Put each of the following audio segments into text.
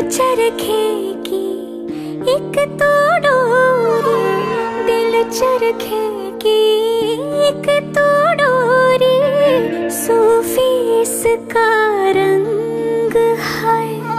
चरखे की एक तो डोरी, दिल चरखे की एक तो डोरी, सूफी इसका रंग है,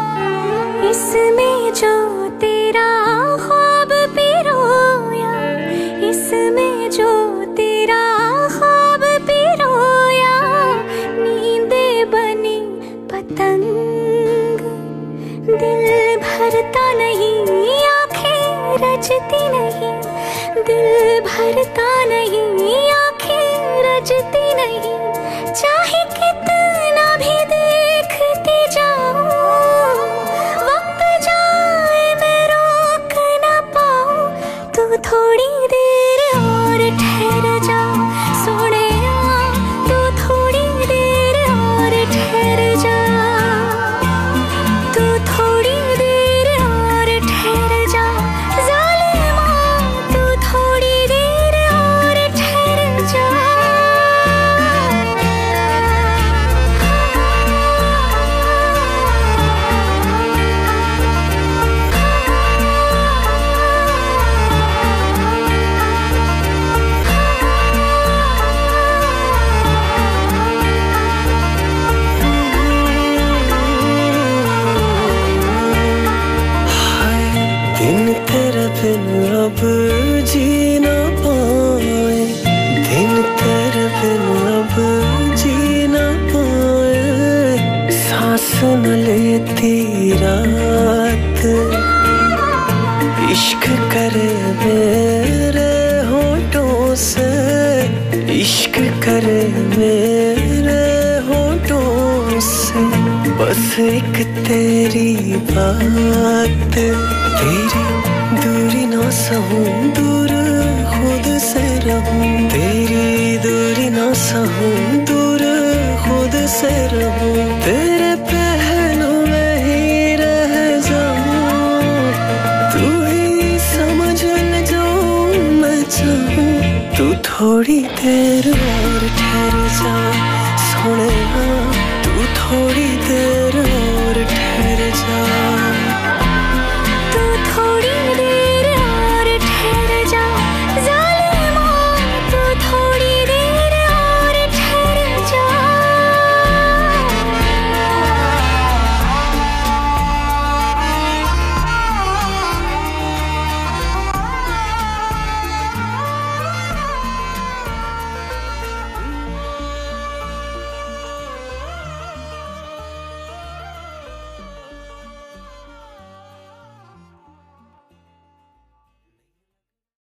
इसमें जो तेरा ख्वाब पिरोया, इसमें जो तेरा ख्वाब पिरोया, नींदे बनी पतंग, दिल भरता नहीं आंखें रजती नहीं, दिल भरता नहीं आंखें रजती नहीं, चाहे कितना भी देखती जाऊं, वक्त जाए मैं रोक ना पाऊं, तू थोड़ी देर और ठहर जा सोनिया, तू थोड़ी देर और ठहर जा, तू थोड़ी देर और ठहर जा ज़ालिमा, तू थोड़ी देर और ठहर जा। दिन तेरे बिन अब जी ना पाए, दिन तेरे बिन अब जी ना पाए, सांस न लेती रात, इश्क करे मेरे होठों से, इश्क करे मेरे होठों से, बस एक तेरी बात, तेरी दूरी ना सहूं, दूर खुद से रहूं, तेरी दूरी ना सहूं, दूर खुद से रहूं, तेरे पहलू में ही रह जाऊं, तू ही समझ ले जो मैं चाहूं, तू थोड़ी देर और ठहर जा सोनिया, तू थोड़ी देर